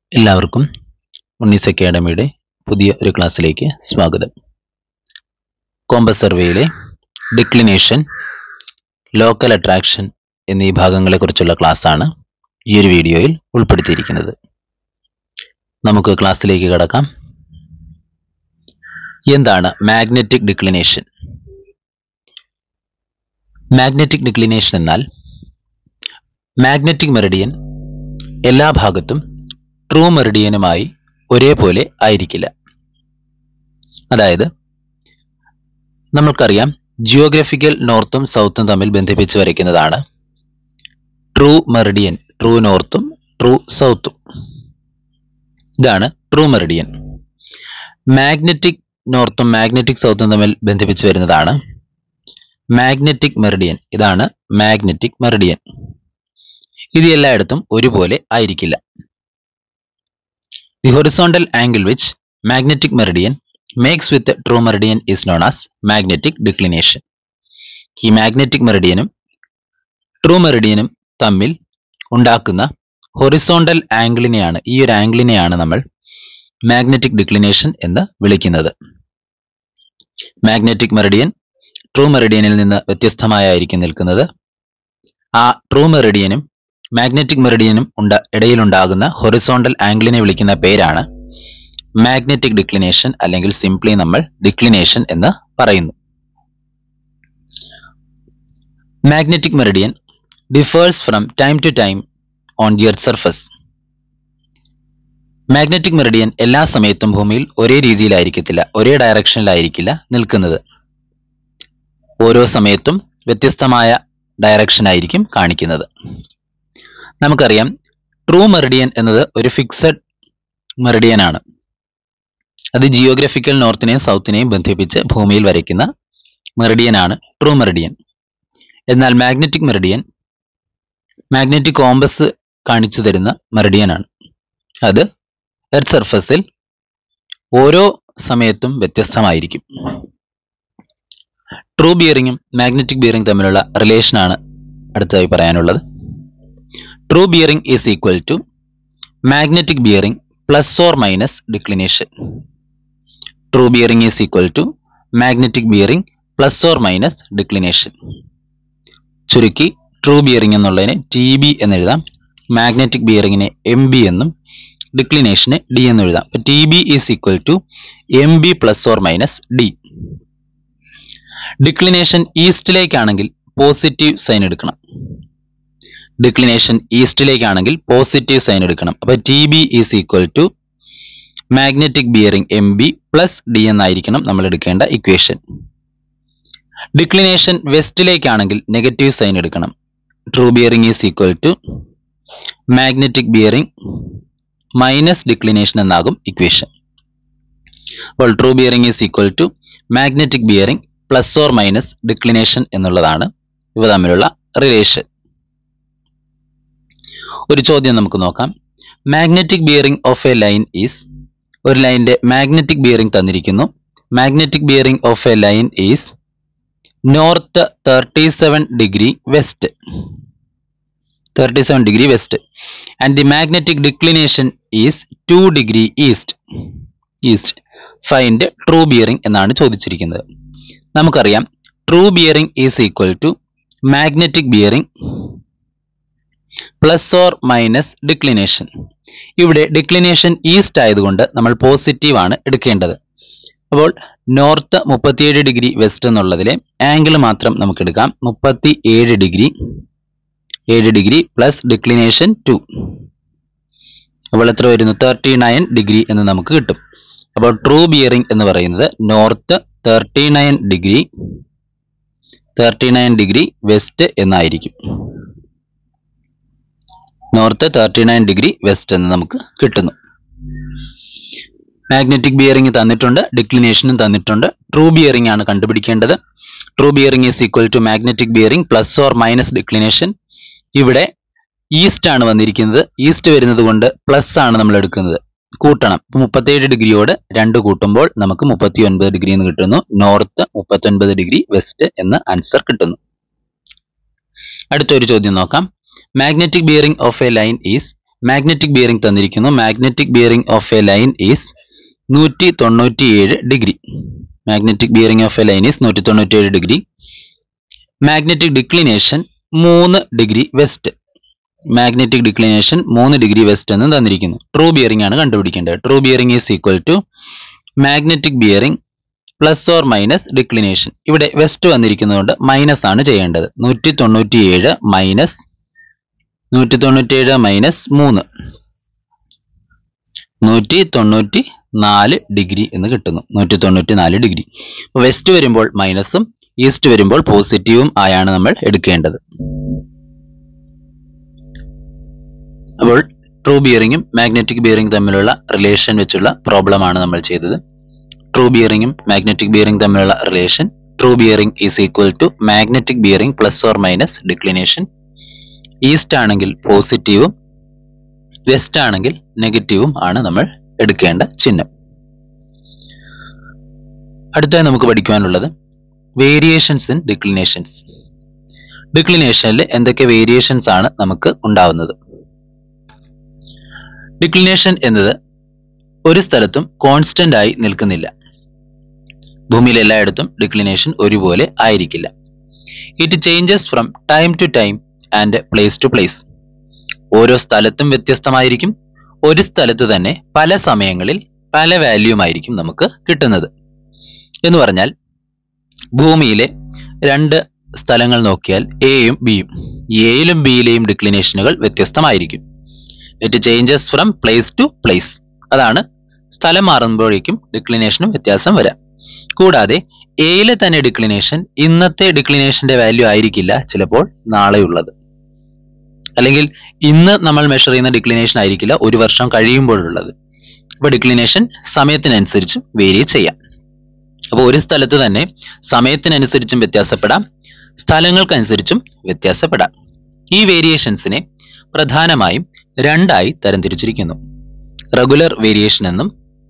എല്ലാവർക്കും ഉണ്ണീസ് അക്കാഡമിയുടെ പുതിയ ഒരു ക്ലാസ്സിലേക്ക് സ്വാഗതം. കോമ്പസ് സർവേയിലെ ഡിക്ലിനേഷൻ, ലോക്കൽ അട്രാക്ഷൻ എന്നീ ഭാഗങ്ങളെക്കുറിച്ചുള്ള ക്ലാസ്സാണ് ഈ ഒരു വീഡിയോയിൽ ഉൾപ്പെടുത്തിയിരിക്കുന്നത്. നമുക്ക് ക്ലാസ്സിലേക്ക് കടക്കാം. എന്താണ് മാഗ്നറ്റിക് ഡിക്ലിനേഷൻ? മാഗ്നറ്റിക് ഡിക്ലിനേഷൻ എന്നാൽ മാഗ്നറ്റിക് മെറിഡിയൻ എല്ലാ ഭാഗത്തും ട്രൂ മെറിഡിയനുമായി ഒരേപോലെ ആയിരിക്കില്ല. അതായത് നമ്മൾക്കറിയാം, ജിയോഗ്രഫിക്കൽ നോർത്തും സൗത്തും തമ്മിൽ ബന്ധിപ്പിച്ച് വരയ്ക്കുന്നതാണ് ട്രൂ മെറിഡിയൻ, ട്രൂ നോർത്തും ട്രൂ സൗത്തും. ഇതാണ് ട്രൂ മെറിഡിയൻ. മാഗ്നറ്റിക് നോർത്തും മാഗ്നറ്റിക് സൗത്തും തമ്മിൽ ബന്ധിപ്പിച്ച് വരുന്നതാണ് മാഗ്നറ്റിക് മെറിഡിയൻ. ഇതാണ് മാഗ്നറ്റിക് മെറിഡിയൻ. ഇത് എല്ലായിടത്തും ഒരുപോലെ ആയിരിക്കില്ല. The horizontal angle which magnetic meridian makes with the true meridian is known as magnetic declination. ഈ മാഗ്നറ്റിക് മെറിഡിയനും ട്രൂ മെറിഡിയനും തമ്മിൽ ഉണ്ടാക്കുന്ന ഹൊറിസോണ്ടൽ ആംഗിളിനെയാണ്, ഈ ഒരു ആംഗിളിനെയാണ് നമ്മൾ മാഗ്നറ്റിക് ഡിക്ലിനേഷൻ എന്ന് വിളിക്കുന്നത്. മാഗ്നറ്റിക് മെറിഡിയൻ ട്രൂ മെറിഡിയനിൽ നിന്ന് വ്യത്യസ്തമായിരിക്കും നിൽക്കുന്നത്. ആ ട്രൂ മെറിഡിയനും മാഗ്നറ്റിക് മെറിഡിയനും ഇടയിലുണ്ടാകുന്ന ഹൊറിസോണ്ടൽ ആംഗിളിനെ വിളിക്കുന്ന പേരാണ് മാഗ്നറ്റിക് ഡിക്ലിനേഷൻ, അല്ലെങ്കിൽ സിംപ്ലി നമ്മൾ ഡിക്ലിനേഷൻ എന്ന് പറയുന്നു. Magnetic meridian differs from time to time on the earth surface. Magnetic meridian എല്ലാ സമയത്തും ഭൂമിയിൽ ഒരേ രീതിയിലായിരിക്കത്തില്ല, ഒരേ ഡയറക്ഷനിലായിരിക്കില്ല നിൽക്കുന്നത്. ഓരോ സമയത്തും വ്യത്യസ്തമായ ഡയറക്ഷൻ ആയിരിക്കും കാണിക്കുന്നത്. നമുക്കറിയാം, ട്രൂ മെറിഡിയൻ എന്നത് ഒരു ഫിക്സഡ് മെറിഡിയൻ ആണ്. അത് ജിയോഗ്രഫിക്കൽ നോർത്തിനെയും സൗത്തിനെയും ബന്ധിപ്പിച്ച് ഭൂമിയിൽ വരയ്ക്കുന്ന മെറിഡിയൻ ആണ് ട്രൂ മെറിഡിയൻ. എന്നാൽ മാഗ്നറ്റിക് മെറിഡിയൻ മാഗ്നറ്റിക് കോമ്പസ് കാണിച്ചു തരുന്ന മെറിഡിയൻ ആണ്. അത് എർത്ത് സർഫസിൽ ഓരോ സമയത്തും വ്യത്യസ്തമായിരിക്കും. ട്രൂ ബിയറിംഗും മാഗ്നറ്റിക് ബിയറിംഗ് തമ്മിലുള്ള റിലേഷനാണ് അടുത്തതായി പറയാനുള്ളത്. True bearing is equal to magnetic bearing plus or minus declination. True bearing is equal to magnetic bearing plus or minus declination. ചുരുക്കി ട്രൂ ബിയറിംഗ് എന്നുള്ളതിനെ TB എന്ന് എഴുതാം, മാഗ്നറ്റിക് ബിയറിംഗിനെ MB എന്നും ഡിക്ലിനേഷനെ D എന്ന് എഴുതാം. TB is equal to MB plus or minus D. Declination ഈസ്റ്റിലേക്കാണെങ്കിൽ positive sign എടുക്കണം. Declination ഈസ്റ്റിലേക്കാണെങ്കിൽ പോസിറ്റീവ് സൈൻ എടുക്കണം. അപ്പൊ TB is equal to magnetic bearing MB plus D എന്നായിരിക്കണം നമ്മൾ എടുക്കേണ്ട ഇക്വേഷൻ. ഡിക്ലിനേഷൻ വെസ്റ്റിലേക്കാണെങ്കിൽ നെഗറ്റീവ് സൈൻ എടുക്കണം. True bearing is equal to magnetic bearing minus declination എന്നാകും ഇക്വേഷൻ. അപ്പോൾ true bearing is equal to magnetic bearing plus or minus declination എന്നുള്ളതാണ് ഇവ തമ്മിലുള്ള റിലേഷൻ. ഒരു ചോദ്യം നമുക്ക് നോക്കാം. Magnetic bearing of a line is, ഒരു ലൈനിന്റെ മാഗ്നറ്റിക് ബിയറിംഗ് തന്നിരിക്കുന്നു. Magnetic bearing of a line is north 37 degree west, 37 degree west, and the magnetic declination is 2 degree east. Find true bearing എന്നാണ് ചോദിച്ചിരിക്കുന്നത്. നമുക്കറിയാം, true bearing is equal to magnetic bearing plus or minus declination. ഇവിടെ declination east ആയതുകൊണ്ട് നമ്മൾ positive ആണ് എടുക്കേണ്ടത്. അപ്പോൾ north 37 degree west എന്നുള്ളതിലെ ആംഗിൾ മാത്രം നമുക്ക് എടുക്കാം. 37 ഡിഗ്രി, 7 ഡിഗ്രി പ്ലസ് ഡിക്ലിനേഷൻ 2. അപ്പോൾ എത്ര വരുന്നു? 39 ഡിഗ്രി എന്ന് നമുക്ക് കിട്ടും. അപ്പോൾ ട്രൂ ബിയറിംഗ് എന്ന് പറയുന്നത് നോർത്ത് 39 ഡിഗ്രി വെസ്റ്റ് എന്നായിരിക്കും. നോർത്ത് 39 ഡിഗ്രി വെസ്റ്റ് എന്ന് നമുക്ക് കിട്ടുന്നു. മാഗ്നറ്റിക് ബിയറിംഗ് തന്നിട്ടുണ്ട്, ഡിക്ലിനേഷനും തന്നിട്ടുണ്ട്. ട്രൂ ബിയറിംഗ് ആണ് കണ്ടുപിടിക്കേണ്ടത്. True bearing is equal to magnetic bearing plus or minus declination. ഇവിടെ ഈസ്റ്റ് ആണ് വന്നിരിക്കുന്നത്. ഈസ്റ്റ് വരുന്നത് കൊണ്ട് പ്ലസ് ആണ് നമ്മൾ എടുക്കുന്നത്, കൂട്ടണം. 37 ഡിഗ്രിയോട് 2 കൂട്ടുമ്പോൾ നമുക്ക് 39 ഡിഗ്രി എന്ന് കിട്ടുന്നു. നോർത്ത് 39 ഡിഗ്രി വെസ്റ്റ് എന്ന് ആൻസർ കിട്ടുന്നു. അടുത്തൊരു ചോദ്യം നോക്കാം. Magnetic bearing of a line is magnetic bearing തന്നിരിക്കുന്നു. Magnetic bearing of a line is 197 degree. Magnetic bearing of a line is 197 degree. Magnetic declination 3 degree west. Magnetic declination 3 degree west എന്ന് തന്നിരിക്കുന്നു. True bearing ആണ് കണ്ടുപിടിക്കേണ്ടത്. True bearing is equal to magnetic bearing plus or minus declination. ഇവിടെ west വന്നിരിക്കുന്നതുകൊണ്ട് minus ആണ് ചെയ്യേണ്ടത്. 197 minus 3 194 degree എന്ന് കിട്ടുന്നു. 194 ഡിഗ്രി. വെസ്റ്റ് വരുമ്പോൾ മൈനസും ഈസ്റ്റ് വരുമ്പോൾ പോസിറ്റീവും ആയാണ് നമ്മൾ എടുക്കേണ്ടത്. അപ്പോൾ ട്രൂ ബിയറിംഗും മാഗ്നറ്റിക് ബിയറിംഗ് തമ്മിലുള്ള റിലേഷൻ വെച്ചുള്ള പ്രോബ്ലം ആണ് നമ്മൾ ചെയ്തത്. ട്രൂ ബിയറിംഗും മാഗ്നറ്റിക് ബിയറിംഗ് തമ്മിലുള്ള relation, true bearing is equal to magnetic bearing plus or minus declination. East ആണെങ്കിൽ പോസിറ്റീവും വെസ്റ്റ് ആണെങ്കിൽ നെഗറ്റീവും ആണ് നമ്മൾ എടുക്കേണ്ട ചിഹ്നം. അടുത്തായി നമുക്ക് പഠിക്കുവാനുള്ളത് വേരിയേഷൻസ് ഇൻ ഡിക്ലിനേഷൻസ്. ഡിക്ലിനേഷനിൽ എന്തൊക്കെ വേരിയേഷൻസ് ആണ് നമുക്ക് ഉണ്ടാവുന്നത്? ഡിക്ലിനേഷൻ എന്നത് ഒരു സ്ഥലത്തും കോൺസ്റ്റന്റ് ആയി നിൽക്കുന്നില്ല. ഭൂമിയിൽ എല്ലായിടത്തും ഡിക്ലിനേഷൻ ഒരുപോലെ ആയിരിക്കില്ല. It changes from time to time and place to place. ഓരോ സ്ഥലത്തും വ്യത്യസ്തമായിരിക്കും. ഒരു സ്ഥലത്ത് തന്നെ പല സമയങ്ങളിൽ പല വാല്യൂമായിരിക്കും നമുക്ക് കിട്ടുന്നത്. എന്ന് പറഞ്ഞാൽ ഭൂമിയിലെ 2 സ്ഥലങ്ങൾ നോക്കിയാൽ എയും ബിയും, എയിലും ബിയിലെയും ഡിക്ലിനേഷനുകൾ വ്യത്യസ്തമായിരിക്കും. It changes from place to place. അതാണ് സ്ഥലം മാറുമ്പോഴേക്കും ഡിക്ലിനേഷനും വ്യത്യാസം വരാം. കൂടാതെ എയിലെ തന്നെ ഡിക്ലിനേഷൻ ഇന്നത്തെ ഡിക്ലിനേഷന്റെ വാല്യൂ ആയിരിക്കില്ല ചിലപ്പോൾ നാളെയുള്ളത്. അല്ലെങ്കിൽ ഇന്ന് നമ്മൾ മെഷർ ചെയ്യുന്ന ഡിക്ലിനേഷൻ ആയിരിക്കില്ല ഒരു വർഷം കഴിയുമ്പോഴുള്ളത്. അപ്പോൾ ഡിക്ലിനേഷൻ സമയത്തിനനുസരിച്ചും വേരി ചെയ്യാം. അപ്പോൾ ഒരു സ്ഥലത്ത് തന്നെ സമയത്തിനനുസരിച്ചും വ്യത്യാസപ്പെടാം, സ്ഥലങ്ങൾക്കനുസരിച്ചും വ്യത്യാസപ്പെടാം. ഈ വേരിയേഷൻസിനെ പ്രധാനമായും 2ആയി തരംതിരിച്ചിരിക്കുന്നു. റെഗുലർ വേരിയേഷൻ എന്നും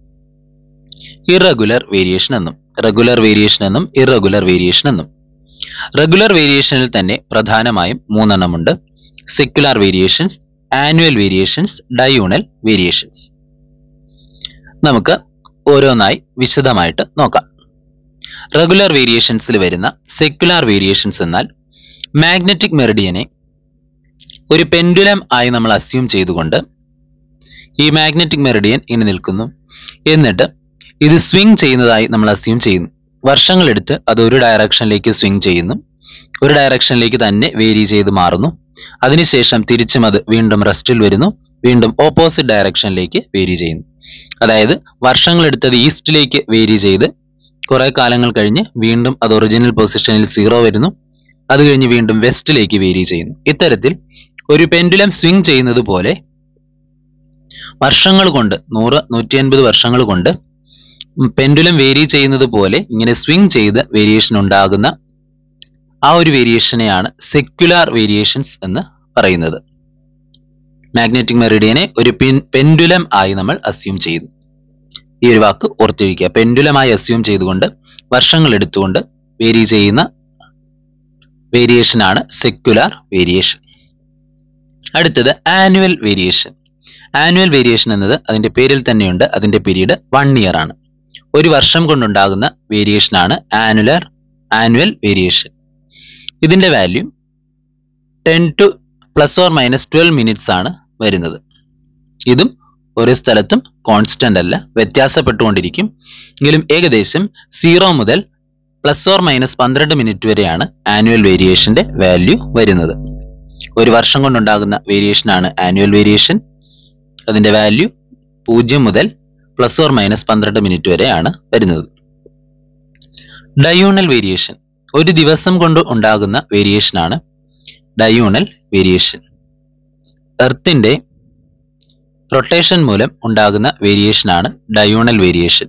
ഇറഗുലർ വേരിയേഷൻ എന്നും. റെഗുലർ വേരിയേഷൻ എന്നും ഇറഗുലർ വേരിയേഷൻ എന്നും. റെഗുലർ വേരിയേഷനിൽ തന്നെ പ്രധാനമായും 3 എണ്ണമുണ്ട്. Secular variations, annual variations, diurnal variations. നമുക്ക് ഓരോന്നായി വിശദമായിട്ട് നോക്കാം. റെഗുലർ വേരിയേഷൻസിൽ വരുന്ന സെക്യുലാർ വേരിയേഷൻസ് എന്നാൽ മാഗ്നറ്റിക് മെറിഡിയനെ ഒരു പെൻഡുലം ആയി നമ്മൾ അസ്യൂം ചെയ്തുകൊണ്ട് ഈ മാഗ്നറ്റിക് മെറിഡിയൻ ഇങ്ങനെ നിൽക്കുന്നു. എന്നിട്ട് ഇത് സ്വിംഗ് ചെയ്യുന്നതായി നമ്മൾ അസ്യൂം ചെയ്യുന്നു. വർഷങ്ങളെടുത്ത് അത് ഒരു ഡയറക്ഷനിലേക്ക് സ്വിംഗ് ചെയ്യുന്നു. ഒരു ഡയറക്ഷനിലേക്ക് തന്നെ വേരി ചെയ്ത് മാറുന്നു. അതിനുശേഷം തിരിച്ചും അത് വീണ്ടും റെസ്റ്റിൽ വരുന്നു. വീണ്ടും ഓപ്പോസിറ്റ് ഡയറക്ഷനിലേക്ക് വേരി ചെയ്യുന്നു. അതായത് വർഷങ്ങളെടുത്തത് ഈസ്റ്റിലേക്ക് വേരി ചെയ്ത് കുറെ കാലങ്ങൾ കഴിഞ്ഞ് വീണ്ടും അത് ഒറിജിനൽ പൊസിഷനിൽ 0 വരുന്നു. അത് കഴിഞ്ഞ് വീണ്ടും വെസ്റ്റിലേക്ക് വേരി ചെയ്യുന്നു. ഇത്തരത്തിൽ ഒരു പെൻഡുലം സ്വിംഗ് ചെയ്യുന്നത് പോലെ വർഷങ്ങൾ കൊണ്ട് 100-150 വർഷങ്ങൾ കൊണ്ട് പെൻഡുലം വേരി ചെയ്യുന്നത് പോലെ ഇങ്ങനെ സ്വിംഗ് ചെയ്ത് വേരിയേഷൻ ഉണ്ടാകുന്ന ആ ഒരു വേരിയേഷനെയാണ് സെക്യുലാർ വേരിയേഷൻസ് എന്ന് പറയുന്നത്. മാഗ്നറ്റിക് മെറിഡിയനെ ഒരു പെൻഡുലം ആയി നമ്മൾ അസ്യൂം ചെയ്യുന്നു. ഈ ഒരു വാക്ക് ഓർത്തിരിക്കുക. പെൻഡുലമായി അസ്യൂം ചെയ്തുകൊണ്ട് വർഷങ്ങൾ എടുത്തുകൊണ്ട് വേരി ചെയ്യുന്ന വേരിയേഷൻ ആണ് സെക്യുലാർ വേരിയേഷൻ. അടുത്തത് ആനുവൽ വേരിയേഷൻ. ആനുവൽ വേരിയേഷൻ എന്നത് അതിന്റെ പേരിൽ തന്നെയുണ്ട്. അതിന്റെ പീരീഡ് 1 ഇയർ ആണ്. ഒരു വർഷം കൊണ്ടുണ്ടാകുന്ന വേരിയേഷൻ ആണ് ആനുവൽ വേരിയേഷൻ. ഇതിന്റെ വാല്യൂ 10 to ±12 മിനിറ്റ്സ് ആണ് വരുന്നത്. ഇതും ഒരു സ്ഥലത്തും കോൺസ്റ്റന്റ് അല്ല, വ്യത്യാസപ്പെട്ടുകൊണ്ടിരിക്കും. എങ്കിലും ഏകദേശം 0 മുതൽ ±12 മിനിറ്റ് വരെയാണ് ആനുവൽ വേരിയേഷന്റെ വാല്യൂ വരുന്നത്. ഒരു വർഷം കൊണ്ടുണ്ടാകുന്ന വേരിയേഷൻ ആണ് ആനുവൽ വേരിയേഷൻ. അതിന്റെ വാല്യൂ 0 മുതൽ ±12 മിനിറ്റ് വരെയാണ് വരുന്നത്. ഡയൂണൽ വേരിയേഷൻ ഒരു ദിവസം കൊണ്ട് ഉണ്ടാകുന്ന വേരിയേഷൻ ആണ് ഡയൂണൽ വേരിയേഷൻ. എർത്തിന്റെ റൊട്ടേഷൻ മൂലം ഉണ്ടാകുന്ന വേരിയേഷൻ ആണ് ഡയൂണൽ വേരിയേഷൻ.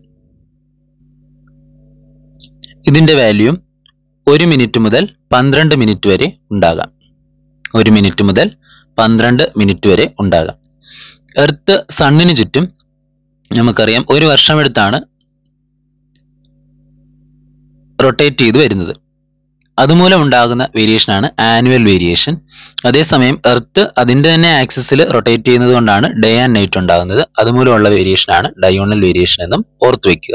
ഇതിന്റെ വാല്യൂ 1 മിനിറ്റ് മുതൽ 12 മിനിറ്റ് വരെ ഉണ്ടാകാം. 1 മിനിറ്റ് മുതൽ 12 മിനിറ്റ് വരെ ഉണ്ടാകാം. എർത്ത് സണ്ണിന് ചുറ്റും നമുക്കറിയാം ഒരു വർഷമെടുത്താണ് റൊട്ടേറ്റ് ചെയ്ത് വരുന്നത്. അതുമൂലം ഉണ്ടാകുന്ന വേരിയേഷൻ ആണ് ആനുവൽ വേരിയേഷൻ. അതേസമയം എർത്ത് അതിന്റെ തന്നെ ആക്സിസിൽ റൊട്ടേറ്റ് ചെയ്യുന്നത് കൊണ്ടാണ് ഡേ ആൻഡ് നൈറ്റ് ഉണ്ടാകുന്നത്. അതുമൂലമുള്ള വേരിയേഷൻ ആണ് ഡയോണൽ വേരിയേഷൻ എന്നും ഓർത്തു വെക്കുക.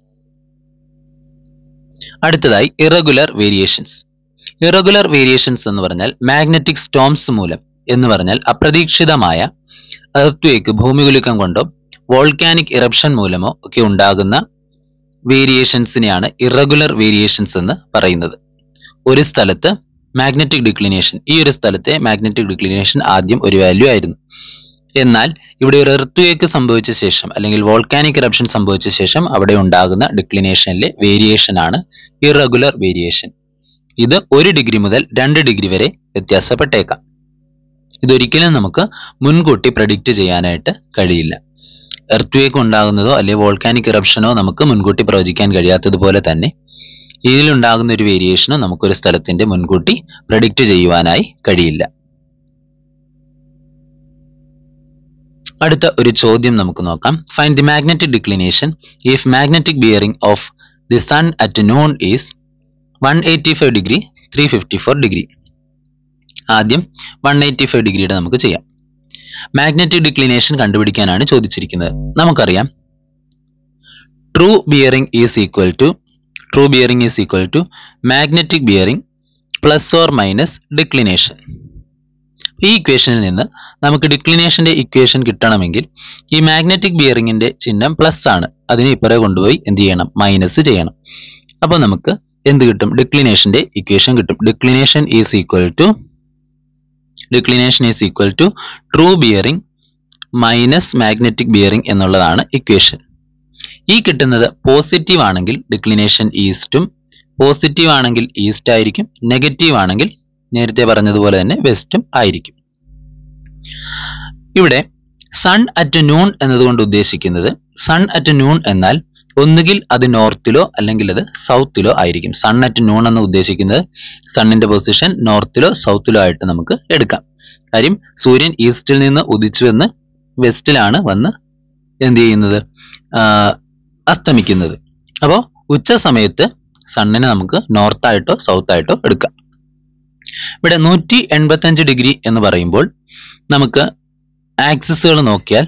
അടുത്തതായി ഇറഗുലർ വേരിയേഷൻസ്. ഇറഗുലർ വേരിയേഷൻസ് എന്ന് പറഞ്ഞാൽ മാഗ്നറ്റിക് സ്റ്റോംസ് മൂലം എന്ന് പറഞ്ഞാൽ അപ്രതീക്ഷിതമായ എർത്ത്വേക്ക്, ഭൂമികുലുക്കം കൊണ്ടോ വോൾക്കാനിക് ഇറപ്ഷൻ മൂലമോ ഒക്കെ ഉണ്ടാകുന്ന വേരിയേഷൻസിനെയാണ് ഇറഗുലർ വേരിയേഷൻസ് എന്ന് പറയുന്നത്. ഒരു സ്ഥലത്ത് മാഗ്നറ്റിക് ഡിക്ലിനേഷൻ, ഈ ഒരു സ്ഥലത്തെ മാഗ്നറ്റിക് ഡിക്ലിനേഷൻ ആദ്യം ഒരു വാല്യൂ ആയിരുന്നു. എന്നാൽ ഇവിടെ ഒരു എർത്ത്വേക്ക് സംഭവിച്ച ശേഷം അല്ലെങ്കിൽ വോൾക്കാനിക് ഇറപ്ഷൻ സംഭവിച്ച ശേഷം അവിടെ ഉണ്ടാകുന്ന ഡിക്ലിനേഷനിലെ വേരിയേഷൻ ആണ് ഇറഗുലർ വേരിയേഷൻ. ഇത് 1 ഡിഗ്രി മുതൽ 2 ഡിഗ്രി വരെ വ്യത്യാസപ്പെട്ടേക്കാം. ഇതൊരിക്കലും നമുക്ക് മുൻകൂട്ടി പ്രഡിക്റ്റ് ചെയ്യാനായിട്ട് കഴിയില്ല. എർത്ത്വേക്ക് ഉണ്ടാകുന്നതോ അല്ലെങ്കിൽ വോൾക്കാനിക് ഇറപ്ഷനോ നമുക്ക് മുൻകൂട്ടി പ്രവചിക്കാൻ കഴിയാത്തതുപോലെ തന്നെ ഇതിലുണ്ടാകുന്ന ഒരു വേരിയേഷനോ നമുക്കൊരു സ്ഥലത്തിന്റെ മുൻകൂട്ടി പ്രഡിക്റ്റ് ചെയ്യുവാനായി കഴിയില്ല. അടുത്ത ഒരു ചോദ്യം നമുക്ക് നോക്കാം. Find the magnetic declination if magnetic bearing of the sun at noon is 185 degree 354 degree. ആദ്യം 185 ഡിഗ്രിയുടെ നമുക്ക് ചെയ്യാം. മാഗ്നറ്റിക് ഡിക്ലിനേഷൻ കണ്ടുപിടിക്കാനാണ് ചോദിച്ചിരിക്കുന്നത്. നമുക്കറിയാം true bearing is equal to magnetic bearing plus or minus declination. ഈ ഇക്വേഷനിൽ നിന്ന് നമുക്ക് ഡിക്ലിനേഷന്റെ ഇക്വേഷൻ കിട്ടണമെങ്കിൽ ഈ മാഗ്നറ്റിക് ബിയറിംഗിന്റെ ചിഹ്നം പ്ലസ് ആണ്, അതിനെ ഇപ്പുറേ കൊണ്ടുപോയി എന്ത് ചെയ്യണം, മൈനസ് ചെയ്യണം. അപ്പോൾ നമുക്ക് എന്ത് കിട്ടും, ഡിക്ലിനേഷന്റെ ഇക്വേഷൻ കിട്ടും. Declination is equal to true bearing minus magnetic bearing എന്നുള്ളതാണ് ഇക്വേഷൻ. ഈ കിട്ടുന്നത് പോസിറ്റീവ് ആണെങ്കിൽ ഡിക്ലിനേഷൻ ഈസ്റ്റും, പോസിറ്റീവ് ആണെങ്കിൽ ഈസ്റ്റ് ആയിരിക്കും, നെഗറ്റീവ് ആണെങ്കിൽ നേരത്തെ പറഞ്ഞതുപോലെ തന്നെ വെസ്റ്റും ആയിരിക്കും. ഇവിടെ സൺ അറ്റ് നൂൺ എന്നതുകൊണ്ട് ഉദ്ദേശിക്കുന്നത്, സൺ അറ്റ് നൂൺ എന്നാൽ ഒന്നുകിൽ അത് നോർത്തിലോ അല്ലെങ്കിൽ അത് സൗത്തിലോ ആയിരിക്കും. സൺ അറ്റ് നൂൺ എന്ന് ഉദ്ദേശിക്കുന്നത് സണ്ണിന്റെ പൊസിഷൻ നോർത്തിലോ സൗത്തിലോ ആയിട്ട് നമുക്ക് എടുക്കാം. കാര്യം സൂര്യൻ ഈസ്റ്റിൽ നിന്ന് ഉദിച്ചു എന്ന് വെസ്റ്റിലാണ് വന്ന് എന്ത് ചെയ്യുന്നത്, അസ്തമിക്കുന്നത്. അപ്പോൾ ഉച്ച സമയത്ത് സണ്ണിനെ നമുക്ക് നോർത്തായിട്ടോ സൗത്തായിട്ടോ എടുക്കാം. ഇവിടെ 185 ഡിഗ്രി എന്ന് പറയുമ്പോൾ നമുക്ക് ആക്സിസുകൾ നോക്കിയാൽ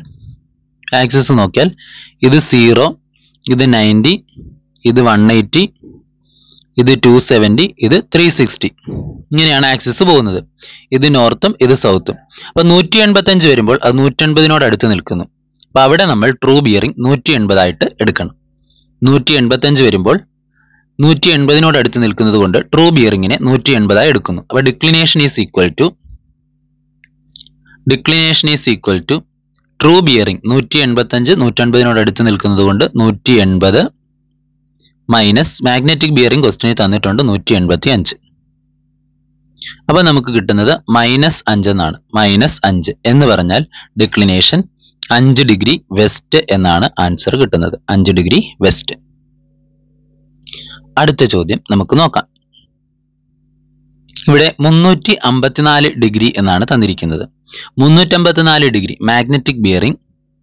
ഇത് 0, ഇത് 90, ഇത് 180, ഇത് 270, ഇത് 360. ഇങ്ങനെയാണ് ആക്സിസ് പോകുന്നത്. ഇത് നോർത്തും ഇത് സൗത്തും. അപ്പൊ 185 വരുമ്പോൾ അത് 180 അടുത്ത് നിൽക്കുന്നു. അപ്പൊ അവിടെ നമ്മൾ ട്രൂ ബിയറിംഗ് 180 ആയിട്ട് എടുക്കണം. 185 വരുമ്പോൾ 180 അടുത്ത് നിൽക്കുന്നത് കൊണ്ട് ട്രൂ ബിയറിംഗിനെ 180 ആയി എടുക്കുന്നു. അപ്പൊ declination is equal to true bearing 185 180 അടുത്ത് നിൽക്കുന്നത് കൊണ്ട് 180 മൈനസ് മാഗ്നറ്റിക് ബിയറിംഗ് ക്വസ്റ്റ്യനിൽ തന്നിട്ടുണ്ട് 185. അപ്പൊ നമുക്ക് കിട്ടുന്നത് -5 എന്നാണ്. -5 എന്ന് പറഞ്ഞാൽ ഡിക്ലിനേഷൻ 5 ഡിഗ്രി വെസ്റ്റ് എന്നാണ് ആൻസർ കിട്ടുന്നത്. 5 ഡിഗ്രി വെസ്റ്റ്. അടുത്ത ചോദ്യം നമുക്ക് നോക്കാം. ഇവിടെ 354 ഡിഗ്രി എന്നാണ് തന്നിരിക്കുന്നത്. 354 ഡിഗ്രി മാഗ്നറ്റിക് ബിയറിംഗ്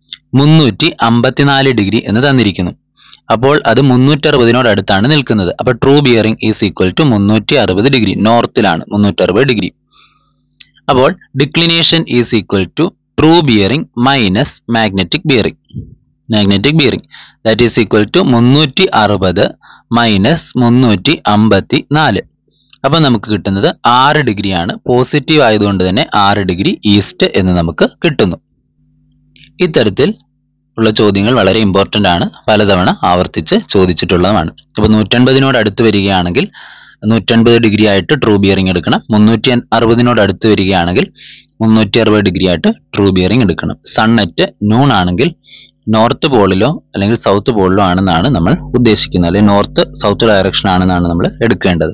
354 ഡിഗ്രി എന്ന് തന്നിരിക്കുന്നു. അപ്പോൾ അത് 360 അടുത്താണ് നിൽക്കുന്നത്. അപ്പൊ true bearing is equal to 360 degree, നോർത്തിലാണ് 360 ഡിഗ്രി. അപ്പോൾ declination is equal to true bearing minus magnetic bearing. That is equal to 360 minus 354. അപ്പൊ നമുക്ക് കിട്ടുന്നത് 6 ഡിഗ്രിയാണ്. പോസിറ്റീവ് ആയതുകൊണ്ട് തന്നെ 6 ഡിഗ്രി ഈസ്റ്റ് എന്ന് നമുക്ക് കിട്ടുന്നു. ഇത്തരത്തിൽ ഉള്ള ചോദ്യങ്ങൾ വളരെ ഇമ്പോർട്ടന്റ് ആണ്, പലതവണ ആവർത്തിച്ച് ചോദിച്ചിട്ടുള്ളതാണ്. അപ്പൊ 180 അടുത്ത് വരികയാണെങ്കിൽ 180 ഡിഗ്രി ആയിട്ട് ട്രൂ ബിയറിംഗ് എടുക്കണം. 360 അടുത്ത് വരികയാണെങ്കിൽ 360 ഡിഗ്രി ആയിട്ട് ട്രൂ ബിയറിംഗ് എടുക്കണം. സൺ അറ്റ് നൂൺ ആണെങ്കിൽ നോർത്ത് പോളിലോ അല്ലെങ്കിൽ സൗത്ത് പോളിലോ ആണെന്നാണ് നമ്മൾ ഉദ്ദേശിക്കുന്നത്, അല്ലെങ്കിൽ നോർത്ത് സൗത്ത് ഡയറക്ഷൻ ആണെന്നാണ് നമ്മൾ എടുക്കേണ്ടത്.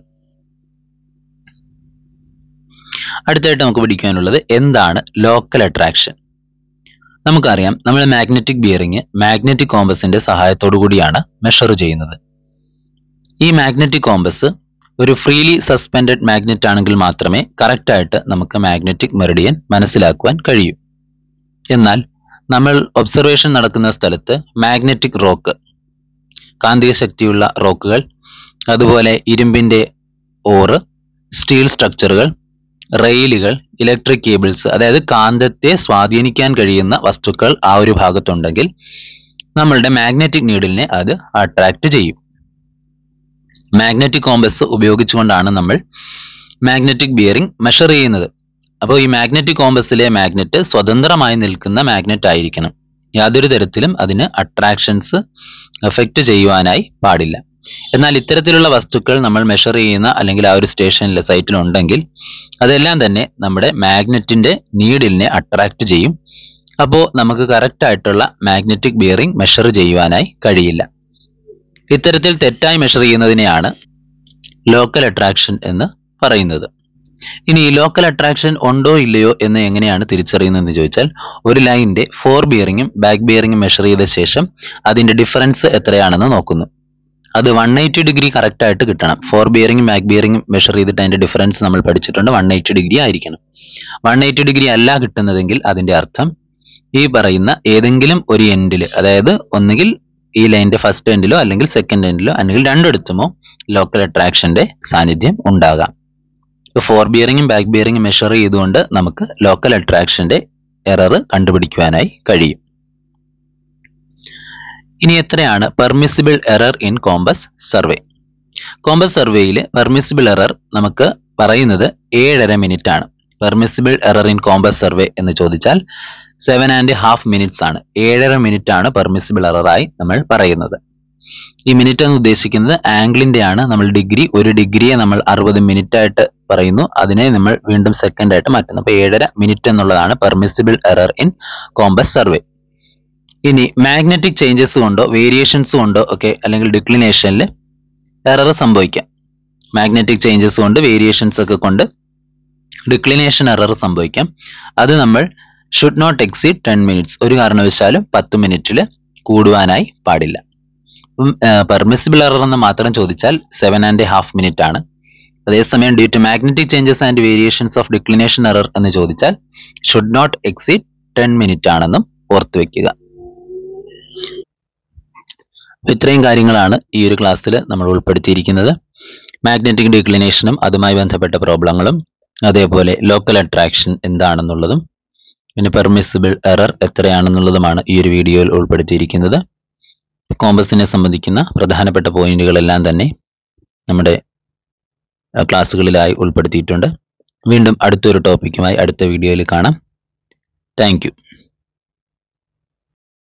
അടുത്തായിട്ട് നമുക്ക് പഠിക്കാനുള്ളത് എന്താണ് ലോക്കൽ അട്രാക്ഷൻ. നമുക്കറിയാം നമ്മൾ മാഗ്നറ്റിക് ബിയറിംഗ് മാഗ്നറ്റിക് കോമ്പസിന്റെ സഹായത്തോടു കൂടിയാണ് മെഷർ ചെയ്യുന്നത്. ഈ മാഗ്നറ്റിക് കോമ്പസ് ഒരു ഫ്രീലി സസ്പെൻഡഡ് മാഗ്നറ്റ് ആണെങ്കിൽ മാത്രമേ കറക്റ്റ് ആയിട്ട് നമുക്ക് മാഗ്നറ്റിക് മെറിഡിയൻ മനസ്സിലാക്കുവാൻ കഴിയൂ. എന്നാൽ നമ്മൾ ഒബ്സർവേഷൻ നടക്കുന്ന സ്ഥലത്ത് മാഗ്നറ്റിക് റോക്ക്, കാന്തിക ശക്തിയുള്ള റോക്കുകൾ, അതുപോലെ ഇരുമ്പിന്റെ ഓറ്, സ്റ്റീൽ സ്ട്രക്ചറുകൾ, റെയിലുകൾ, ഇലക്ട്രിക് കേബിൾസ്, അതായത് കാന്തത്തെ സ്വാധീനിക്കാൻ കഴിയുന്ന വസ്തുക്കൾ ആ ഒരു ഭാഗത്തുണ്ടെങ്കിൽ നമ്മളുടെ മാഗ്നറ്റിക് നീഡിലിനെ അത് അട്രാക്ട് ചെയ്യും. മാഗ്നറ്റിക് കോമ്പസ് ഉപയോഗിച്ചുകൊണ്ടാണ് നമ്മൾ മാഗ്നറ്റിക് ബിയറിംഗ് മെഷർ ചെയ്യുന്നത്. അപ്പോൾ ഈ മാഗ്നറ്റിക് കോമ്പസിലെ മാഗ്നറ്റ് സ്വതന്ത്രമായി നിൽക്കുന്ന മാഗ്നറ്റ് ആയിരിക്കണം. യാതൊരു തരത്തിലും അതിന് അട്രാക്ഷൻസ് എഫക്റ്റ് ചെയ്യുവാനായി പാടില്ല. എന്നാൽ ഇത്തരത്തിലുള്ള വസ്തുക്കൾ നമ്മൾ മെഷർ ചെയ്യുന്ന അല്ലെങ്കിൽ ആ ഒരു സ്റ്റേഷനിലെ സൈറ്റിൽ ഉണ്ടെങ്കിൽ അതെല്ലാം തന്നെ നമ്മുടെ മാഗ്നറ്റിന്റെ നീഡിലിനെ അട്രാക്ട് ചെയ്യും. അപ്പോൾ നമുക്ക് കറക്റ്റ് ആയിട്ടുള്ള മാഗ്നറ്റിക് ബിയറിംഗ് മെഷർ ചെയ്യുവാനായി കഴിയില്ല. ഇത്തരത്തിൽ തെറ്റായി മെഷർ ചെയ്യുന്നതിനെയാണ് ലോക്കൽ അട്രാക്ഷൻ എന്ന് പറയുന്നത്. ഇനി ലോക്കൽ അട്രാക്ഷൻ ഉണ്ടോ ഇല്ലയോ എന്ന് എങ്ങനെയാണ് തിരിച്ചറിയുന്നതെന്ന് ചോദിച്ചാൽ, ഒരു ലൈനിന്റെ ഫോർ ബിയറിംഗും ബാക്ക് ബിയറിംഗും മെഷർ ചെയ്ത ശേഷം അതിന്റെ ഡിഫറൻസ് എത്രയാണെന്ന് നോക്കുന്നു. അത് 180 ഡിഗ്രി കറക്റ്റ് ആയിട്ട് കിട്ടണം. ഫോർ ബിയറിംഗും ബാക്ക് ബിയറിംഗും മെഷർ ചെയ്തിട്ട് അതിന്റെ ഡിഫറൻസ് നമ്മൾ പഠിച്ചിട്ടുണ്ട്, 180 ഡിഗ്രി ആയിരിക്കണം. 180 ഡിഗ്രി അല്ല കിട്ടുന്നതെങ്കിൽ അതിന്റെ അർത്ഥം ഈ പറയുന്ന ഏതെങ്കിലും ഒരു എൻഡിൽ, അതായത് ഒന്നുകിൽ ഈ ലൈനിന്റെ ഫസ്റ്റ് എൻഡിലോ അല്ലെങ്കിൽ സെക്കൻഡ് എൻഡിലോ അല്ലെങ്കിൽ രണ്ടിടത്തുമോ ലോക്കൽ അട്രാക്ഷന്റെ സാന്നിധ്യം ഉണ്ടാകാം. ഫോർ ബിയറിംഗും ബാക്ക് ബിയറിംഗും മെഷർ ചെയ്തുകൊണ്ട് നമുക്ക് ലോക്കൽ അട്രാക്ഷന്റെ എറർ കണ്ടുപിടിക്കുവാനായി കഴിയും. ഇനി എത്രയാണ് permissible error in compass survey? Compass സർവേയിൽ പെർമിസിബിൾ എറർ നമുക്ക് പറയുന്നത് 7.5 മിനിറ്റ് ആണ്. Permissible error in compass survey എന്ന് ചോദിച്ചാൽ 7.5 മിനിറ്റ്സ് ആണ്. 7.5 മിനിറ്റ് ആണ് പെർമിസിബിൾ എററായി നമ്മൾ പറയുന്നത്. ഈ മിനിറ്റ് എന്ന് ഉദ്ദേശിക്കുന്നത് ആംഗിളിന്റെ ആണ്. നമ്മൾ ഡിഗ്രി, ഒരു ഡിഗ്രിയെ നമ്മൾ 60 മിനിറ്റ് ആയിട്ട് പറയുന്നു, അതിനെ നമ്മൾ വീണ്ടും സെക്കൻഡ് ആയിട്ട് മാറ്റുന്നു. അപ്പൊ 7.5 മിനിറ്റ് എന്നുള്ളതാണ് permissible error in compass survey. ഇനി മാഗ്നറ്റിക് ചേഞ്ചസ് കൊണ്ടോ വേരിയേഷൻസ് കൊണ്ടോ ഒക്കെ അല്ലെങ്കിൽ ഡിക്ലിനേഷനിൽ എറർ സംഭവിക്കാം. മാഗ്നറ്റിക് ചേഞ്ചസ് കൊണ്ട് വേരിയേഷൻസ് ഒക്കെ കൊണ്ട് ഡിക്ലിനേഷൻ എറർ സംഭവിക്കാം. അത് നമ്മൾ ഷുഡ് നോട്ട് എക്സീഡ് 10 മിനിറ്റ്സ്, ഒരു കാരണവശാലും 10 മിനിറ്റിൽ കൂടുവാനായി പാടില്ല. പെർമിസിബിൾ എറർ എന്ന് മാത്രം ചോദിച്ചാൽ 7.5 മിനിറ്റ് ആണ്. അതേസമയം due to magnetic changes and variations of declination error എന്ന് ചോദിച്ചാൽ ഷുഡ് നോട്ട് എക്സീഡ് 10 മിനിറ്റ് ആണെന്നും ഓർത്തു വെക്കുക. ഇത്രയും കാര്യങ്ങളാണ് ഈ ഒരു ക്ലാസ്സിൽ നമ്മൾ ഉൾപ്പെടുത്തിയിരിക്കുന്നത്. മാഗ്നറ്റിക് ഡിക്ലിനേഷനും അതുമായി ബന്ധപ്പെട്ട പ്രോബ്ലങ്ങളും, അതേപോലെ ലോക്കൽ അട്രാക്ഷൻ എന്താണെന്നുള്ളതും, പിന്നെ പെർമിസിബിൾ എറർ എത്രയാണെന്നുള്ളതുമാണ് ഈ ഒരു വീഡിയോയിൽ ഉൾപ്പെടുത്തിയിരിക്കുന്നത്. കോമ്പസിനെ സംബന്ധിക്കുന്ന പ്രധാനപ്പെട്ട പോയിന്റുകളെല്ലാം തന്നെ നമ്മുടെ ക്ലാസ്സുകളിലായി ഉൾപ്പെടുത്തിയിട്ടുണ്ട്. വീണ്ടും അടുത്തൊരു ടോപ്പിക്കുമായി അടുത്ത വീഡിയോയിൽ കാണാം. Thank U.